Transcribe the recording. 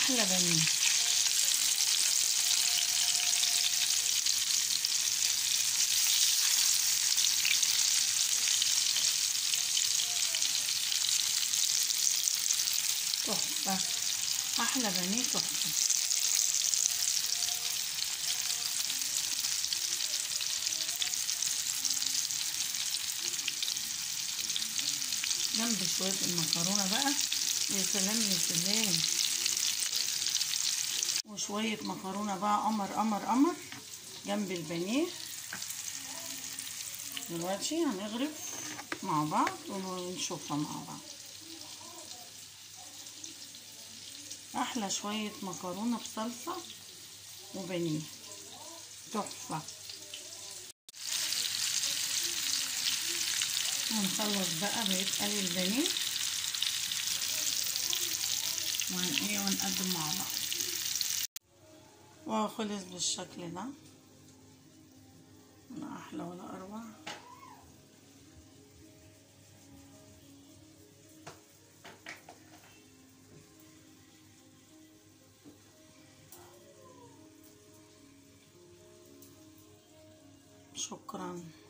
احلى بانيه. تحفه، احلى بانيه تحفه. جنب شويه المكرونه بقى، يا سلام يا سلام. وشويه مكرونه بقى قمر قمر قمر جنب البانيه. دلوقتي هنغرف مع بعض ونشوفها مع بعض. احلى شويه مكرونه بصلصه وبانيه تحفه. هنخلص بقى بقية البانيه ونقدم مع بعض. وخلص بالشكل ده، لا احلى ولا اروع. شكرا.